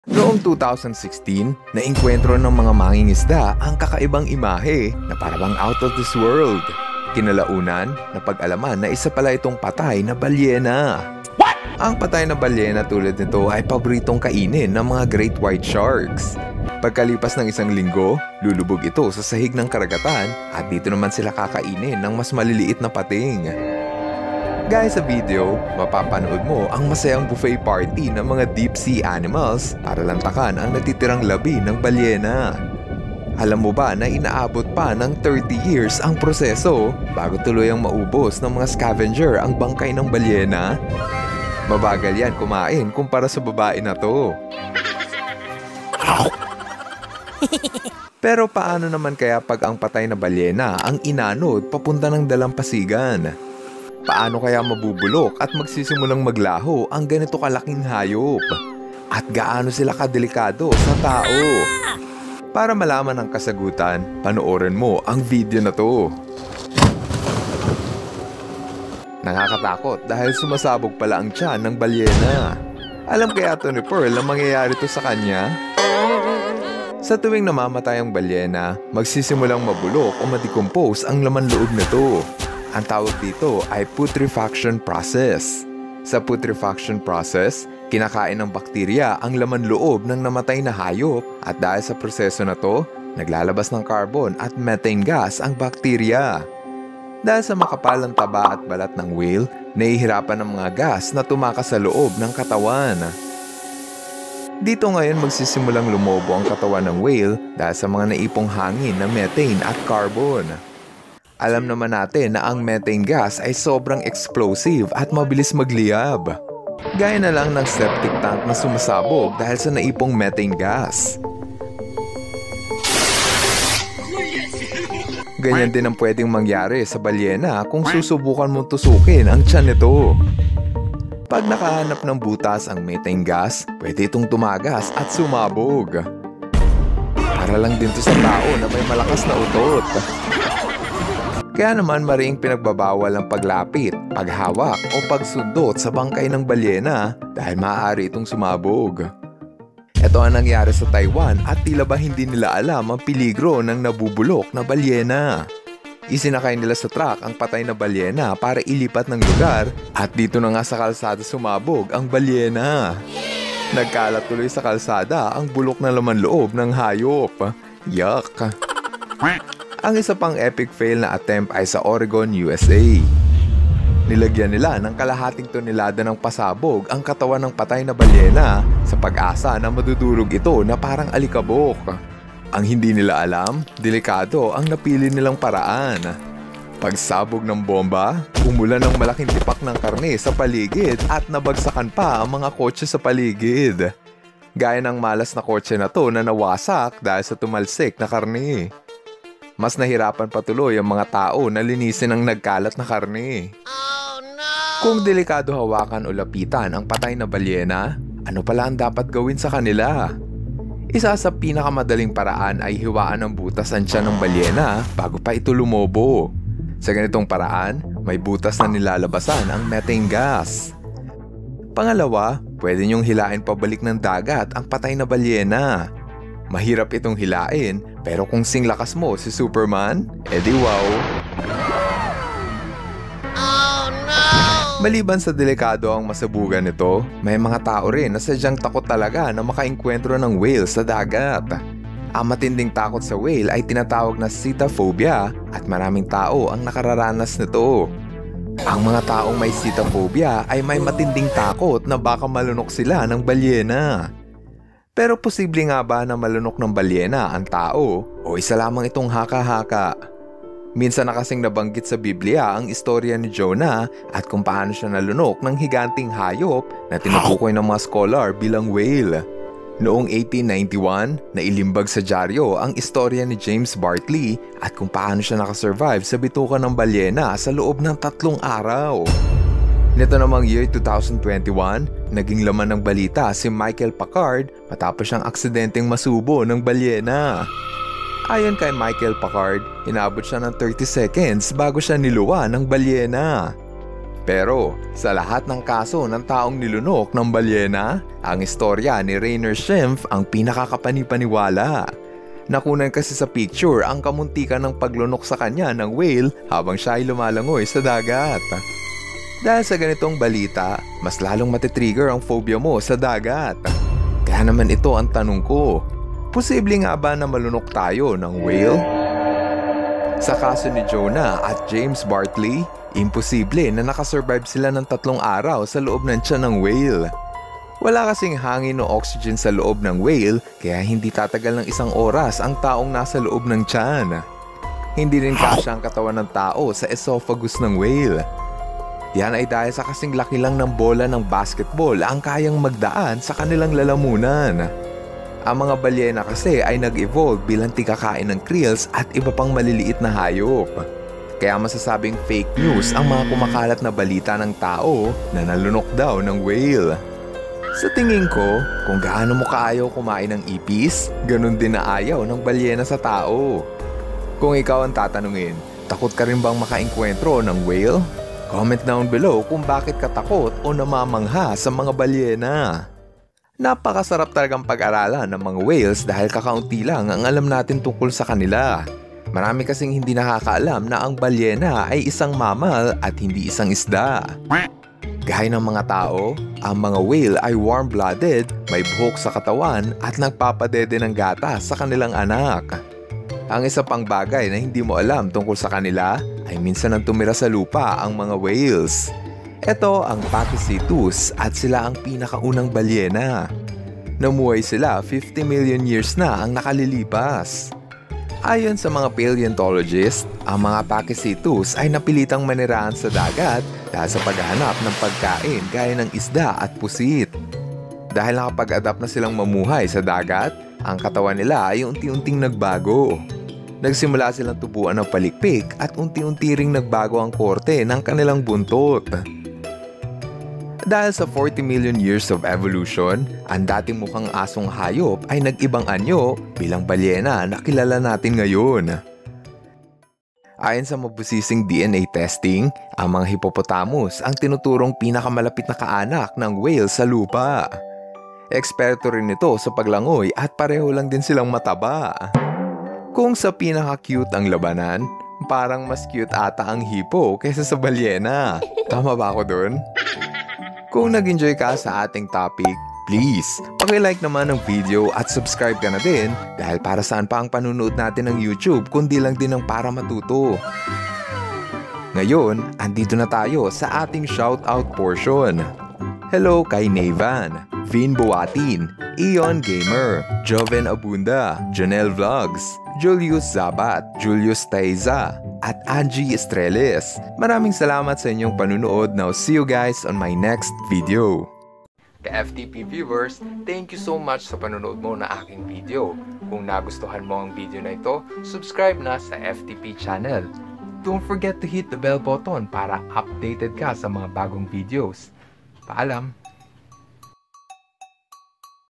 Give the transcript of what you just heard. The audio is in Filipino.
Noong 2016, naengkwentro ng mga mangingisda ang kakaibang imahe na parang out of this world. Kinalaunan, napag-alaman na isa pala itong patay na balyena. What? Ang patay na balyena tulad nito ay paboritong kainin ng mga great white sharks. Pagkalipas ng isang linggo, lulubog ito sa sahig ng karagatan at dito naman sila kakainin ng mas maliliit na pating. Gaya sa video, mapapanood mo ang masayang buffet party ng mga deep sea animals para lantakan ang natitirang labi ng balyena. Alam mo ba na inaabot pa ng 30 years ang proseso bago tuluyang maubos ng mga scavenger ang bangkay ng balyena? Mabagal yan kumain kumpara sa babae na to. Pero paano naman kaya pag ang patay na balyena ang inanod papunta ng dalampasigan? Paano kaya mabubulok at magsisimulang maglaho ang ganito kalaking hayop? At gaano sila kadelikado sa tao? Para malaman ang kasagutan, panoorin mo ang video na to. Nakakatakot dahil sumasabog pala ang tiyan ng balyena. Alam kaya to ni Pearl ang mangyayari to sa kanya? Sa tuwing namamatay ang balyena, magsisimulang mabulok o ma-decompose ang laman loob nito. Ang tawag dito ay putrefaction process. Sa putrefaction process, kinakain ng bakterya ang laman loob ng namatay na hayop at dahil sa proseso na to, naglalabas ng carbon at methane gas ang bakterya. Dahil sa makapalang taba at balat ng whale, nahihirapan ng mga gas na tumakas sa loob ng katawan. Dito ngayon magsisimulang lumobo ang katawan ng whale dahil sa mga naipong hangin na methane at carbon. Alam naman natin na ang methane gas ay sobrang explosive at mabilis magliyab. Gaya na lang ng septic tank na sumasabog dahil sa naipong methane gas. Ganyan din ang pwedeng mangyari sa balyena kung susubukan mong tusukin ang tiyan nito. Pag nakahanap ng butas ang methane gas, pwede itong tumagas at sumabog. Para lang din to sa tao na may malakas na utot. Kaya naman mariing pinagbabawal ang paglapit, paghawak o pagsundot sa bangkay ng balyena dahil maaari itong sumabog. Ito ang nangyari sa Taiwan at tila ba hindi nila alam ang peligro ng nabubulok na balyena. Isinakay nila sa truck ang patay na balyena para ilipat ng lugar at dito na nga sa kalsada sumabog ang balyena. Nagkalat tuloy sa kalsada ang bulok na laman loob ng hayop. Yuck! Ang isa pang epic fail na attempt ay sa Oregon, USA. Nilagyan nila ng kalahating tonelada ng pasabog ang katawan ng patay na balyena sa pag-asa na madudurog ito na parang alikabok. Ang hindi nila alam, delikado ang napili nilang paraan. Pagsabog ng bomba, umulan ng malaking tipak ng karne sa paligid at nabagsakan pa ang mga kotse sa paligid. Gaya ng malas na kotse na to na nawasak dahil sa tumalsik na karne. Mas nahirapan patuloy ang mga tao na linisin ang nagkalat na karne. Oh, no! Kung delikado hawakan o lapitan ang patay na balyena, ano pala ang dapat gawin sa kanila? Isa sa pinakamadaling paraan ay hiwaan ng butas ang tiyan ng balyena bago pa ito lumobo. Sa ganitong paraan, may butas na nilalabasan ang methane gas. Pangalawa, pwede niyong hilain pabalik ng dagat ang patay na balyena. Mahirap itong hilain, pero kung singlakas mo si Superman, edi wow! Oh no! Maliban sa delikado ang masabugan nito, may mga tao rin na sadyang takot talaga na makaengkwentro ng whale sa dagat. Ang matinding takot sa whale ay tinatawag na cetaphobia at maraming tao ang nakararanas nito. Ang mga taong may cetaphobia ay may matinding takot na baka malunok sila ng balyena. Pero posible nga ba na malunok ng balyena ang tao o isa lamang itong haka-haka? Minsan na kasing nabanggit sa Biblia ang istorya ni Jonah at kung paano siya nalunok ng higanting hayop na tinutukoy ng mga scholar bilang whale. Noong 1891, nailimbag sa dyaryo ang istorya ni James Bartley at kung paano siya nakasurvive sa bituka ng balyena sa loob ng 3 araw. Nito namang year 2021, naging laman ng balita si Michael Packard matapos siyang aksidenteng masubo ng balyena. Ayon kay Michael Packard, inabot siya ng 30 seconds bago siya niluwa ng balyena. Pero sa lahat ng kaso ng taong nilunok ng balyena, ang istorya ni Rainer Schimpf ang pinakakapani-paniwala. Nakunan kasi sa picture ang kamuntikan ng paglunok sa kanya ng whale habang siya ay lumalangoy sa dagat. Dahil sa ganitong balita, mas lalong matitrigger ang phobia mo sa dagat. Kaya naman ito ang tanong ko, posible nga ba na malunok tayo ng whale? Sa kaso ni Jonah at James Bartley, imposible na nakasurvive sila ng 3 araw sa loob ng tiyan ng whale. Wala kasing hangin o oxygen sa loob ng whale kaya hindi tatagal ng 1 oras ang taong nasa loob ng tiyan. Hindi rin kasya ang katawan ng tao sa esophagus ng whale. Yan ay dahil sa kasing laki lang ng bola ng basketball ang kayang magdaan sa kanilang lalamunan. Ang mga balyena kasi ay nag-evolve bilang tigakain ng krills at iba pang maliliit na hayop. Kaya masasabing fake news ang mga kumakalat na balita ng tao na nalunok daw ng whale. Sa tingin ko, kung gaano mo kaayaw kumain ng ipis, ganun din na ayaw ng balyena sa tao. Kung ikaw ang tatanungin, takot ka rin bang makaengkwentro ng whale? Comment down below kung bakit ka takot o namamangha sa mga balyena. Napakasarap talagang pag-aralan ng mga whales dahil kakaunti lang ang alam natin tungkol sa kanila. Marami kasing hindi nakakaalam na ang balyena ay isang mammal at hindi isang isda. Gaya ng mga tao, ang mga whale ay warm-blooded, may buhok sa katawan at nagpapadede ng gatas sa kanilang anak. Ang isa pang bagay na hindi mo alam tungkol sa kanila ay minsan ang tumira sa lupa ang mga whales. Ito ang Pachycetus at sila ang pinakaunang balyena. Namuhay sila 50 million years na ang nakalilipas. Ayon sa mga paleontologists, ang mga Pachycetus ay napilitang manirahan sa dagat dahil sa paghahanap ng pagkain gaya ng isda at pusit. Dahil nakapag-adapt na silang mamuhay sa dagat, ang katawan nila ay unti-unting nagbago. Nagsimula silang tubuan ng palikpik at unti-unti ring nagbago ang korte ng kanilang buntot. Dahil sa 40 million years of evolution, ang dating mukhang asong hayop ay nag-ibang anyo bilang balyena na kilala natin ngayon. Ayon sa mabusising DNA testing, ang mga hippopotamus ang tinuturong pinakamalapit na kaanak ng whale sa lupa. Eksperto rin ito sa paglangoy at pareho lang din silang mataba. Kung sa pinaka-cute ang labanan, parang mas cute ata ang hippo kaysa sa balyena. Tama ba ako dun? Kung nag-enjoy ka sa ating topic, please, paki-like naman ang video at subscribe ka na din dahil para saan pa ang panunood natin ng YouTube kundi lang din ang para matuto. Ngayon, andito na tayo sa ating shoutout portion. Hello kay Nevan, Vin Buatin, Ion Gamer, Joven Abunda, Janelle Vlogs, Julius Zabat, Julius Taiza, at Angie Estreles. Maraming salamat sa inyong panunood. Now see you guys on my next video. Ka-FTP viewers, thank you so much sa panunood mo na aking video. Kung nagustuhan mo ang video na ito, subscribe na sa FTP channel. Don't forget to hit the bell button para updated ka sa mga bagong videos. Paalam!